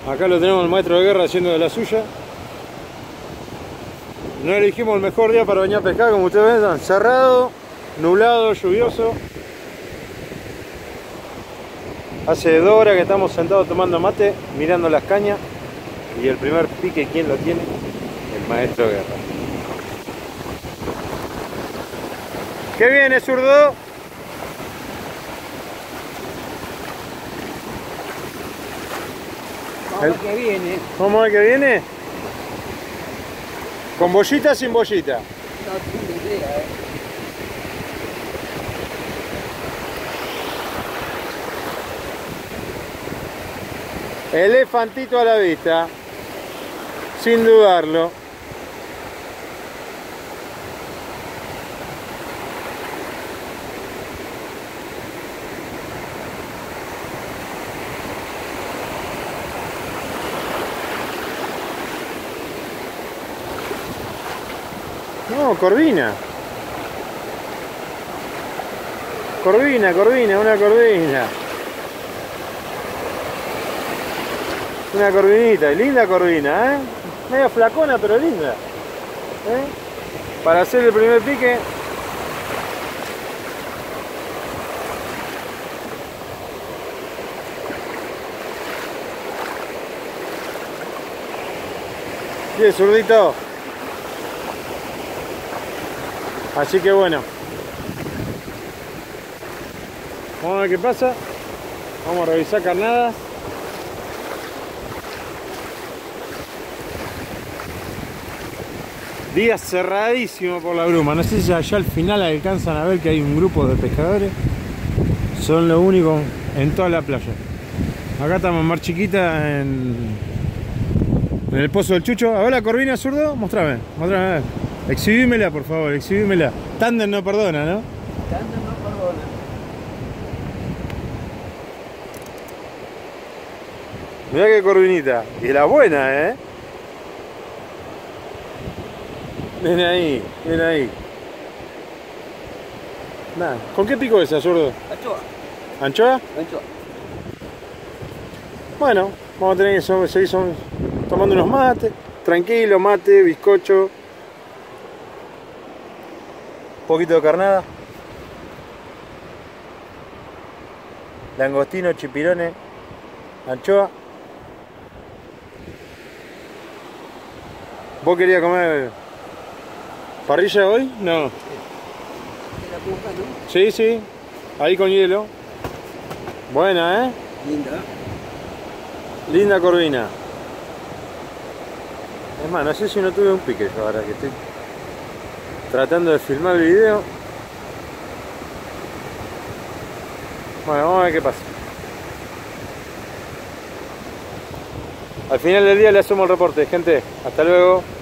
Acá lo tenemos el maestro de guerra haciendo de la suya. No elegimos el mejor día para venir a pescar, como ustedes ven, cerrado, nublado, lluvioso. Hace 2 horas que estamos sentados tomando mate, mirando las cañas. Y el primer pique, ¿quién lo tiene? El maestro de guerra. ¿Qué viene, zurdo? Vamos a ver qué viene. ¿Vamos a ver qué viene? ¿Con bollita o sin bollita? No tengo idea, Elefantito a la vista, sin dudarlo. No, corvina. Corvina, una corvina. Una corvinita, linda corvina, ¿eh? Medio flacona, pero linda. ¿Eh? Para hacer el primer pique. Bien, zurdito. Así que bueno. Vamos a ver qué pasa. Vamos a revisar carnadas. Día cerradísimo por la bruma. No sé si allá al final alcanzan a ver que hay un grupo de pescadores. Son los únicos en toda la playa. Acá estamos en Mar Chiquita, en el pozo del Chucho. A ver la corvina, zurdo. Mostrame. A ver. Exhibímela, por favor, exhibímela. Tándem no perdona, ¿no? Tándem no perdona. Mirá qué corvinita. Y la buena, ¿eh? Ven ahí, ven ahí. Nah. ¿Con qué pico esa, zurdo? Anchoa. ¿Anchoa? Anchoa. Bueno, vamos a tener que seguir tomando unos mates. Tranquilo, mate, bizcocho. Un poquito de carnada. Langostino, chipirones, anchoa. ¿Vos querías comer parrilla hoy? No. ¿De la punta, no? Sí, sí. Ahí con hielo. Buena, ¿eh? Linda. Linda corvina. Es más, no sé si no tuve un pique yo ahora que estoy tratando de filmar el video. Bueno, vamos a ver qué pasa. Al final del día le hacemos el reporte, gente. Hasta luego.